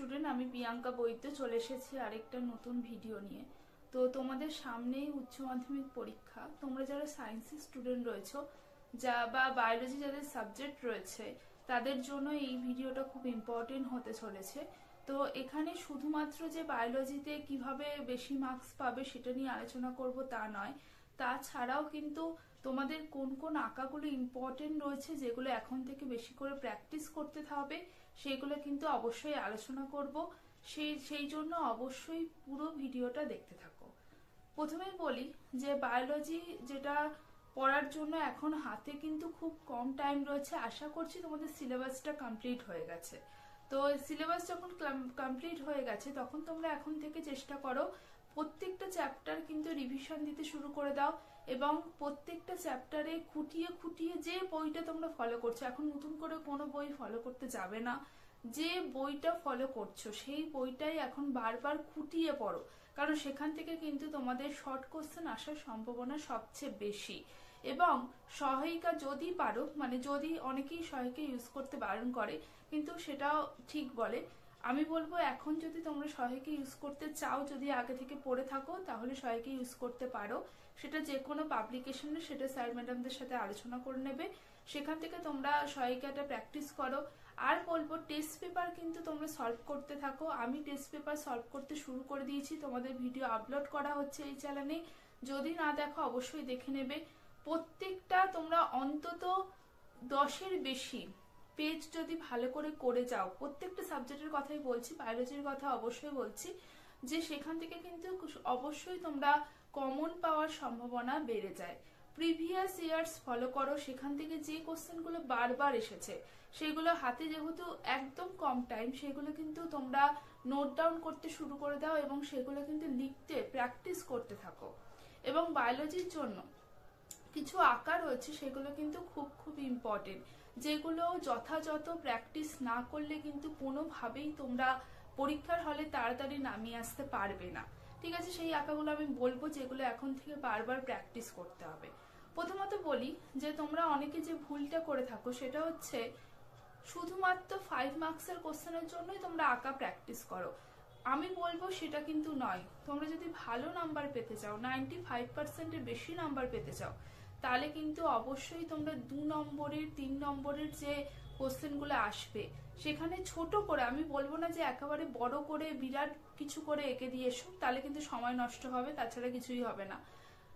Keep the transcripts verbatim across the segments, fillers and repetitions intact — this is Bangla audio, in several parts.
স্টুডেন্ট, আমি প্রিয়াঙ্কা বৈদ্য চলে এসেছি আরেকটা নতুন ভিডিও নিয়ে। তো তোমাদের সামনেই উচ্চ মাধ্যমিক পরীক্ষা। তোমরা যারা সায়েন্সের স্টুডেন্ট রয়েছো যা বা বায়োলজি যাদের সাবজেক্ট রয়েছে তাদের জন্য এই ভিডিওটা খুব ইম্পর্টেন্ট হতে চলেছে। তো এখানে শুধুমাত্র যে বায়োলজিতে কিভাবে বেশি মার্কস পাবে সেটা নিয়ে আলোচনা করব তা নয়, তাছাড়াও কিন্তু তোমাদের কোন কোন আঁকাগুলো ইম্পর্টেন্ট রয়েছে যেগুলো এখন থেকে বেশি করে প্র্যাকটিস করতে হবে সেগুলো কিন্তু অবশ্যই আলোচনা করব। সেই সেই জন্য অবশ্যই পুরো ভিডিওটা দেখতে থাকো। প্রথমেই বলি যে বায়োলজি যেটা পড়ার জন্য এখন হাতে কিন্তু খুব কম টাইম রয়েছে। আশা করছি তোমাদের সিলেবাসটা কমপ্লিট হয়ে গেছে। তো সিলেবাস যখন কমপ্লিট হয়ে গেছে তখন তোমরা এখন থেকে চেষ্টা করো প্রত্যেকটা চ্যাপ্টার কিন্তু রিভিশন দিতে শুরু করে দাও এবং প্রত্যেকটা চ্যাপ্টারে খুঁটিয়ে খুঁটিয়ে যে বইটা তোমরা ফলো করছো, এখন নতুন করে কোনো বই ফলো করতে যাবে না। যে বইটা ফলো করছো সেই বইটাই এখন বারবার খুঁটিয়ে পড়ো, কারণ সেখান থেকে কিন্তু তোমাদের শর্ট কোশ্চেন আসার সম্ভাবনা সবচেয়ে বেশি। এবং সহায়িকা যদি পারো, মানে যদি অনেকেই সহায়িকা ইউজ করতে বারণ করে কিন্তু সেটাও ঠিক বলে, আমি বলবো এখন যদি তোমরা সহায়িকা ইউজ করতে চাও, যদি আগে থেকে পড়ে থাকো তাহলে সহায়িকা ইউজ করতে পারো। সেটা যে কোনো পাবলিকেশনে সেটা স্যার ম্যাডামদের সাথে আলোচনা করে নেবে, সেখান থেকে তোমরা সহায়িকাটা প্র্যাকটিস করো। আর বলবো টেস্ট পেপার কিন্তু তোমরা সলভ করতে থাকো। আমি টেস্ট পেপার সলভ করতে শুরু করে দিয়েছি, তোমাদের ভিডিও আপলোড করা হচ্ছে এই চ্যানেলে, যদি না দেখো অবশ্যই দেখে নেবে। প্রত্যেকটা তোমরা অন্তত দশের বেশি পেজ যদি ভালো করে করে যাও, প্রত্যেকটা সাবজেক্টের কথাই বলছি, বায়োলজির কথা অবশ্যই বলছি, যে সেখান থেকে কিন্তু অবশ্যই তোমরা কমন পাওয়ার সম্ভাবনা বেড়ে যায়। প্রিভিয়াস ইয়ার্স ফলো করো, সেখান থেকে যে কোশ্চেনগুলো বারবার এসেছে সেগুলো হাতে যেহেতু একদম কম টাইম, সেগুলো কিন্তু তোমরা নোট ডাউন করতে শুরু করে দাও এবং সেগুলো কিন্তু লিখতে প্র্যাকটিস করতে থাকো। এবং বায়োলজির জন্য কিছু আঁকা রয়েছে সেগুলো কিন্তু খুব খুব ইম্পর্টেন্ট, যেগুলো যথাযথ প্র্যাকটিস না করলে কিন্তু কোনোভাবেই তোমরা পরীক্ষার হলে তাড়াতাড়ি নামিয়ে আসতে পারবে না। ঠিক আছে, সেই আঁকাগুলো আমি বলবো যেগুলো এখন থেকে বারবার প্র্যাকটিস করতে হবে। প্রথমত বলি যে তোমরা অনেকে যে ভুলটা করে থাকো সেটা হচ্ছে শুধুমাত্র ফাইভ মার্কসের কোশ্চেনের জন্যই তোমরা আঁকা প্র্যাকটিস করো। আমি বলবো সেটা কিন্তু নয়। তোমরা যদি ভালো নাম্বার পেতে চাও, নাইনটি ফাইভ পার্সেন্টের বেশি নাম্বার পেতে চাও, তাহলে কিন্তু অবশ্যই তোমরা দু নম্বরের তিন নম্বরের যে কোশ্চেনগুলো আসবে সেখানে ছোট করে, আমি বলবো না যে একেবারে বড় করে বিরাট কিছু করে এঁকে দিয়ে এসো, তাহলে কিন্তু সময় নষ্ট হবে, তাছাড়া কিছুই হবে না।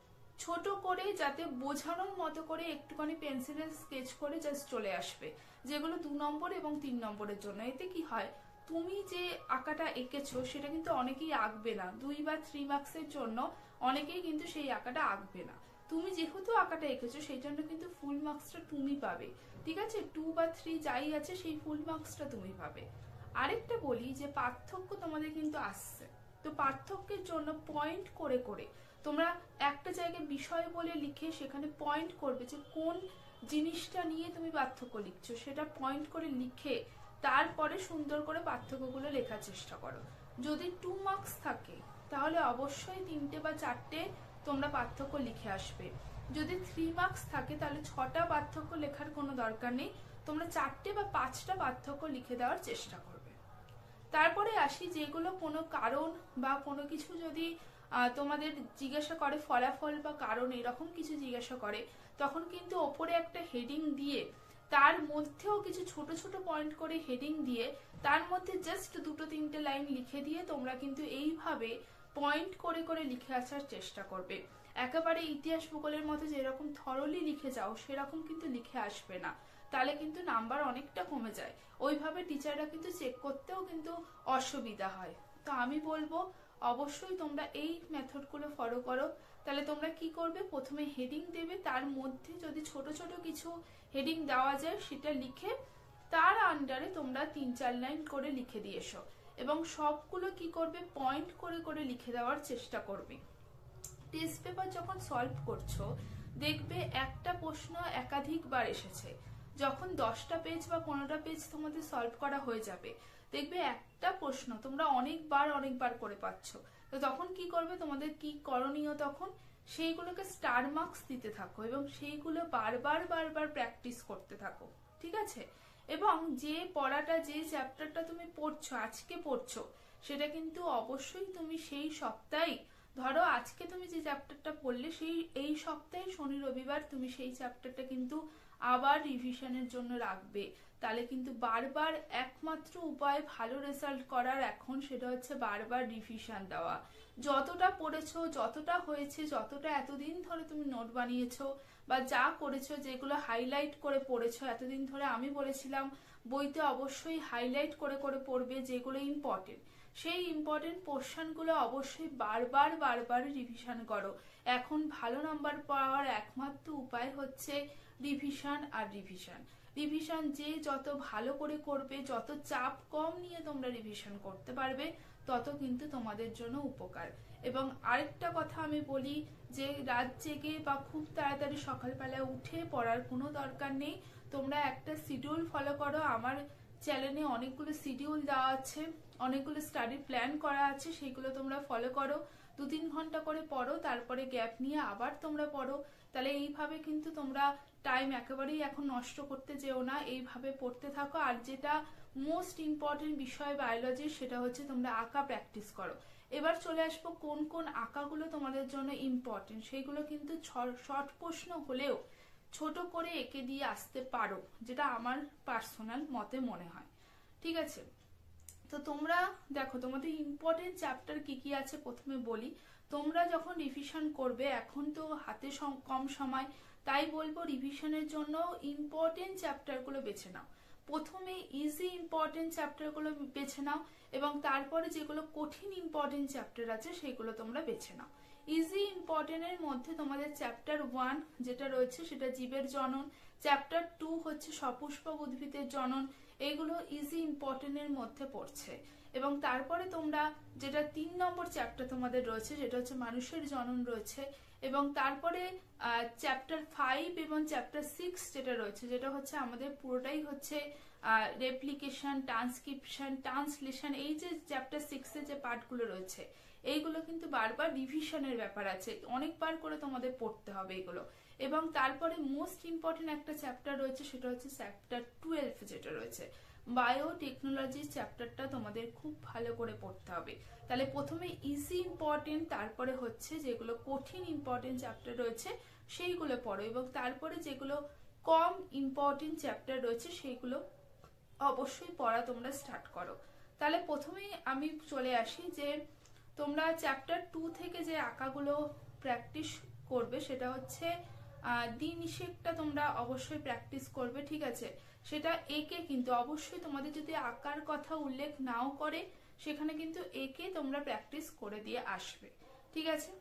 ছোট করে যাতে বোঝানোর মতো করে একটুখানি পেন্সিলে স্কেচ করে জাস্ট চলে আসবে, যেগুলো দু নম্বর এবং তিন নম্বরের জন্য। এতে কি হয়, তুমি যে আঁকাটা এঁকেছো সেটা কিন্তু অনেকেই আঁকবে না। দুই বা থ্রি মার্কসের জন্য অনেকেই কিন্তু সেই আঁকাটা আঁকবে না। তুমি যেহেতু আঁকাটা এঁকেছো সেই জন্য কিন্তু ফুল মার্কসটা তুমি পাবে। ঠিক আছে, টু বা থ্রি যাই আছে সেই ফুল মার্কসটা তুমি পাবে। আরেকটা বলি যে পার্থক্য তোমাদের কিন্তু আসছে, তো পার্থক্যের জন্য পয়েন্ট করে করে তোমরা একটা জায়গায় বিষয় বলে লিখে সেখানে পয়েন্ট করবে যে কোন জিনিসটা নিয়ে তুমি পার্থক্য লিখছো, সেটা পয়েন্ট করে লিখে তারপরে সুন্দর করে পার্থক্যগুলো লেখার চেষ্টা করো। যদি টু মার্কস থাকে তাহলে অবশ্যই তিনটে বা চারটে তোমরা পার্থক্য লিখে আসবে। যদি থ্রি মার্কস থাকে তাহলে ছটা পার্থক্য লেখার কোনো দরকার নেই, তোমরা চারটে বা পাঁচটা পার্থক্য লিখে দেওয়ার চেষ্টা করবে। তারপরে আসি যেগুলো কোনো কারণ বা কোনো কিছু যদি তোমাদের জিজ্ঞাসা করে, ফলাফল বা কারণ এরকম কিছু জিজ্ঞাসা করে, তখন কিন্তু ওপরে একটা হেডিং দিয়ে তার মধ্যেও কিছু ছোট ছোট পয়েন্ট করে হেডিং দিয়ে তার মধ্যে জাস্ট দুটো তিনটে লাইন লিখে দিয়ে তোমরা কিন্তু এইভাবে পয়েন্ট করে করে লিখে আসার চেষ্টা করবে। একেবারে ইতিহাস ভূগোলের মতো যেরকম থরলি লিখে যাও সেরকম কিন্তু লিখে আসবে না, তাহলে কিন্তু নাম্বার অনেকটা কমে যায়। ওইভাবে টিচাররা কিন্তু চেক করতেও কিন্তু অসুবিধা হয়। তো আমি বলবো অবশ্যই তোমরা এই মেথডগুলো ফলো করো। তাহলে তোমরা কি করবে, প্রথমে হেডিং দেবে, তার মধ্যে যদি ছোট ছোট কিছু হেডিং দেওয়া যায় সেটা লিখে তার আন্ডারে তোমরা তিন চার লাইন করে লিখে দিয়ে এসো এবং সবগুলো কি করবে, পয়েন্ট করে করে লিখে দেওয়ার চেষ্টা করবে। টেস্ট পেপার যখন সলভ করছো দেখবে একটা প্রশ্ন একাধিকবার এসেছে, যখন দশটা পেজ বা পনেরোটা পেজ তোমাদের সলভ করা হয়ে যাবে দেখবে একটা প্রশ্ন তোমরা অনেকবার অনেকবার করে পাচ্ছ। তো তখন কি করবে, তোমাদের কি করণীয়, তখন সেইগুলোকে স্টার মার্কস দিতে থাকো এবং সেইগুলো বারবার বারবার প্র্যাকটিস করতে থাকো। ঠিক আছে, এবং যে পড়াটা, যে চ্যাপ্টারটা তুমি পড়ছো, আজকে পড়ছো, সেটা কিন্তু অবশ্যই তুমি সেই সপ্তাহে, ধরো আজকে তুমি যে চ্যাপ্টারটা পড়লে, সেই এই সপ্তাহে শনি রবিবার তুমি সেই চ্যাপ্টারটা কিন্তু আবার রিভিশনের জন্য রাখবে। তাহলে কিন্তু বারবার একমাত্র উপায় ভালো রেজাল্ট করার এখন, সেটা হচ্ছে বারবার রিভিশন দেওয়া। যতটা পড়েছো, যতটা হয়েছে, যতটা এতদিন ধরে তুমি নোট বানিয়েছো বা যা করেছো, যেগুলো হাইলাইট করে পড়েছো এতদিন ধরে, আমি বলেছিলাম বইতে অবশ্যই হাইলাইট করে করে পড়বে যেগুলো ইম্পর্টেন্ট। সেই ইম্পর্টেন্ট পোর্শনগুলো অবশ্যই বারবার বারবার রিভিশন করো। এখন ভালো নাম্বার পাওয়ার একমাত্র উপায় হচ্ছে রিভিশন আর রিভিশন। রিভিশন যে যত ভালো করে করবে, যত চাপ কম নিয়ে তোমরা রিভিশন করতে পারবে, তত কিন্তু তোমাদের জন্য উপকার। এবং আরেকটা কথা আমি বলি যে রাত জেগে বা খুব তাড়াতাড়ি সকালবেলা উঠে পড়ার কোনো দরকার নেই। তোমরা একটা শিডিউল ফলো করো। আমার চ্যানেলে অনেকগুলো শিডিউল দেওয়া আছে, অনেকগুলো স্টাডি প্ল্যান করা আছে, সেগুলো তোমরা ফলো করো। দু তিন ঘন্টা করে পড়ো, তারপরে গ্যাপ নিয়ে আবার তোমরা পড়ো। তাহলে এইভাবে কিন্তু তোমরা টাইম একেবারেই এখন নষ্ট করতে যেও না, এইভাবে পড়তে থাকো। আর যেটা মোস্ট ইম্পর্টেন্ট বিষয় বায়োলজির, সেটা হচ্ছে তোমরা আঁকা প্র্যাকটিস করো। এবার চলে আসবো কোন কোন আঁকাগুলো তোমাদের জন্য ইম্পর্টেন্ট, সেইগুলো কিন্তু শর্ট প্রশ্ন হলেও ছোট করে এঁকে দিয়ে আসতে পারো, যেটা আমার পার্সোনাল মতে মনে হয়। ঠিক আছে, তো তোমরা দেখো তোমাদের ইম্পর্টেন্ট চ্যাপ্টার কি কি আছে প্রথমে বলি। তোমরা যখন রিভিশন করবে, এখন তো হাতে কম সময়, তাই বলবো রিভিশনের জন্য ইম্পর্টেন্ট চ্যাপ্টারগুলো বেছে নাও। প্রথমে ইজি ইম্পর্টেন্ট চ্যাপ্টারগুলো বেছে নাও এবং তারপরে যেগুলো কঠিন ইম্পর্টেন্ট চ্যাপ্টার আছে সেগুলো তোমরা বেছে নাও। ইজি ইম্পর্টেন্টের মধ্যে তোমাদের চ্যাপ্টার ওয়ান যেটা রয়েছে সেটা জীবের জনন, চ্যাপ্টার টু হচ্ছে সপুষ্পক উদ্ভিদের জনন, এগুলো ইজি ইম্পর্টেন্টের মধ্যে পড়ছে। এবং তারপরে তোমরা যেটা তিন নম্বর চ্যাপ্টার তোমাদের রয়েছে, যেটা হচ্ছে মানুষের জনন রয়েছে। এবং তারপরে চ্যাপ্টার ফাইভ এবং চ্যাপ্টার সিক্স যেটা রয়েছে, যেটা হচ্ছে আমাদের পুরোটাই হচ্ছে রেপ্লিকেশন, ট্রান্সক্রিপশন, ট্রান্সলেশন, এই যে চ্যাপ্টার সিক্সের যে পার্টগুলো রয়েছে, এইগুলো কিন্তু বারবার রিভিশনের ব্যাপার আছে, অনেকবার করে তোমাদের পড়তে হবে এগুলো। এবং তারপরে মোস্ট ইম্পর্টেন্ট একটা চ্যাপ্টার রয়েছে, সেটা হচ্ছে চ্যাপ্টার টুয়েলভ যেটা রয়েছে বায়োটেকনোলজি চ্যাপ্টারটা তোমাদের খুব ভালো করে পড়তে হবে। তাহলে প্রথমে ইজি ইম্পর্টেন্ট, তারপরে হচ্ছে যেগুলো কঠিন ইম্পর্টেন্ট চ্যাপ্টার রয়েছে সেইগুলো পড়ো, এবং তারপরে যেগুলো কম ইম্পর্টেন্ট চ্যাপ্টার রয়েছে সেইগুলো অবশ্যই পড়া তোমরা স্টার্ট করো। তাহলে প্রথমেই আমি চলে আসি যে তোমরা চ্যাপ্টার টু থেকে যে আঁকাগুলো প্র্যাকটিস করবে, সেটা হচ্ছে দিন নিষেকটা তোমরা অবশ্যই প্র্যাকটিস করবে। ঠিক আছে, সেটা একে কিন্তু অবশ্যই তোমাদের যদি আঁকার কথা উল্লেখ নাও করে, সেখানে কিন্তু একে তোমরা প্র্যাকটিস করে দিয়ে আসবে। ঠিক আছে,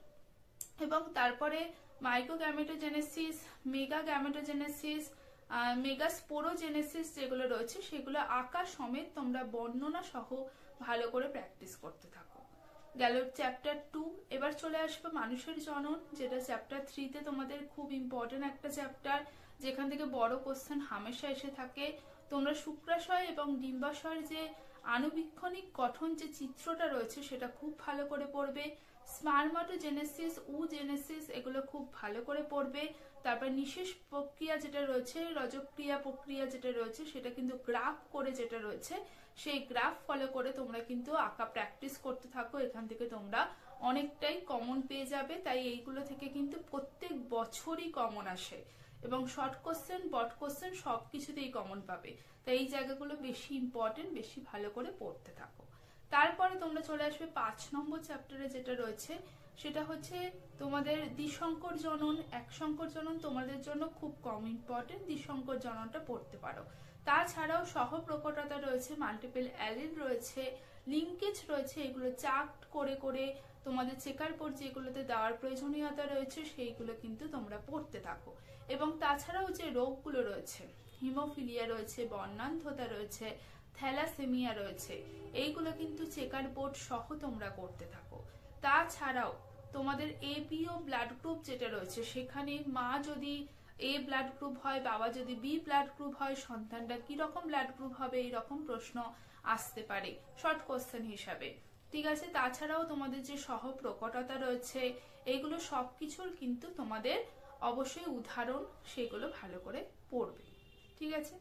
এবং তারপরে microgametogenesis, megagametogenesis, megasporogenesis যেগুলো রয়েছে, সেগুলো আঁকা সমেত তোমরা বর্ণনা সহ ভালো করে প্র্যাকটিস করতে থাকো। গেল চ্যাপ্টার টু। এবার চলে আসবে মানুষের জনন, যেটা চ্যাপ্টার থ্রিতে তোমাদের খুব ইম্পর্টেন্ট একটা চ্যাপ্টার, যেখান থেকে বড় কোশ্চেন হামেশা এসে থাকে। তোমরা শুক্রাশয় এবং ডিম্বাশয়ের যে আণুবীক্ষণিক গঠন, যে চিত্রটা রয়েছে, সেটা খুব ভালো করে পড়বে। স্পারমাটোজেনেসিস, উজেনেসিস, এগুলো খুব ভালো করে পড়বে। তারপর নিঃশেষ প্রক্রিয়া যেটা রয়েছে, রজক্রিয়া প্রক্রিয়া যেটা রয়েছে, সেটা কিন্তু গ্রাফ করে যেটা রয়েছে, সেই গ্রাফ ফলো করে তোমরা কিন্তু আঁকা প্র্যাকটিস করতে থাকো। এখান থেকে তোমরা অনেকটাই কমন পেয়ে যাবে। তাই এইগুলো থেকে কিন্তু প্রত্যেক বছরই কমন আসে, এবং শর্ট কোশ্চেন, বট কোশ্চেন সব কিছুতেই কমন পাবে। তাই এই জায়গাগুলো বেশি ইম্পর্টেন্ট, বেশি ভালো করে পড়তে থাকো। তারপরে তোমরা চলে আসবে পাঁচ নম্বর চ্যাপ্টারে যেটা রয়েছে, সেটা হচ্ছে তোমাদের দ্বিসংকর জনন। এক সংকর জনন তোমাদের জন্য খুব কম ইম্পর্টেন্ট, দ্বিসংকর জননটা পড়তে পারো। তাছাড়াও সহপ্রকটতা রয়েছে, মাল্টিপল অ্যালিল রয়েছে, লিঙ্কেজ রয়েছে, এগুলো চার্ট করে করে তোমাদের চেকার বোর্ড যেগুলোতে দেওয়ার প্রয়োজনীয়তা রয়েছে, সেইগুলো কিন্তু তোমরা পড়তে থাকো। এবং তাছাড়াও যে রোগগুলো রয়েছে, হিমোফিলিয়া রয়েছে, বর্ণান্ধতা রয়েছে, থ্যালাসেমিয়া রয়েছে, এইগুলো কিন্তু চেকার বোর্ড সহ তোমরা করতে থাকো। তাছাড়াও তোমাদের এবিও ব্লাড গ্রুপ যেটা রয়েছে, সেখানে মা যদি এ ব্লাড গ্রুপ হয়, বাবা যদি বি ব্লাড গ্রুপ হয়, সন্তানটা কি রকম ব্লাড গ্রুপ হবে, এইরকম প্রশ্ন আসতে পারে শর্ট কোশ্চেন হিসাবে। ঠিক আছে, তাছাড়াও তোমাদের যে সহপ্রকটতা রয়েছে, এইগুলো সবকিছুর কিন্তু তোমাদের অবশ্যই উদাহরণ, সেগুলো ভালো করে পড়বে। ঠিক আছে,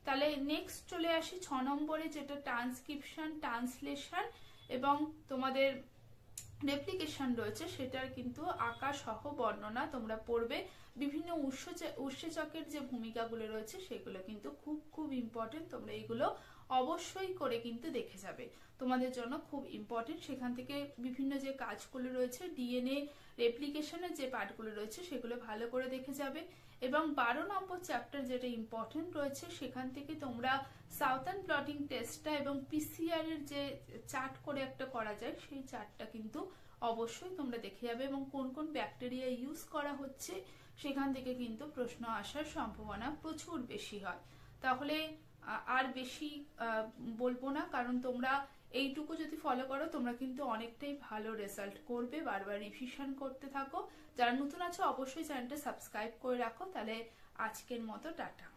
তাহলে নেক্সট চলে আসি ছ নম্বরে, যেটা ট্রান্সক্রিপশন, ট্রান্সলেশন এবং তোমাদের রেপ্লিকেশন রয়েছে, সেটার কিন্তু আঁকা সহ বর্ণনা তোমরা পড়বে। বিভিন্ন উৎসেচকের যে ভূমিকাগুলো রয়েছে সেগুলো কিন্তু খুব খুব ইম্পর্টেন্ট, তোমরা এগুলো অবশ্যই করে কিন্তু দেখে যাবে, তোমাদের জন্য খুব ইম্পর্টেন্ট। সেখান থেকে বিভিন্ন যে কাজগুলো রয়েছে, ডিএনএ রেপ্লিকেশনের যে পার্টগুলো রয়েছে সেগুলো ভালো করে দেখে যাবে। এবং বারো নম্বর চ্যাপ্টার যেটা ইম্পর্টেন্ট রয়েছে, সেখান থেকে তোমরা সাউথার্ন প্লটিং টেস্টটা এবং পিসিআর এর যে চার্ট করে একটা করা যায় সেই চার্টটা কিন্তু অবশ্যই তোমরা দেখে যাবে, এবং কোন কোন ব্যাকটেরিয়া ইউজ করা হচ্ছে সেখান থেকে কিন্তু প্রশ্ন আসার সম্ভাবনা প্রচুর বেশি হয়। তাহলে আর বেশি বলবো না, কারণ তোমরা এইটুকু যদি ফলো করো তোমরা কিন্তু অনেকটাই ভালো রেজাল্ট করবে। বারবার রিভিশন করতে থাকো। যারা নতুন আছো অবশ্যই চ্যানেলটা সাবস্ক্রাইব করে রাখো। তাহলে আজকের মতো টাটা।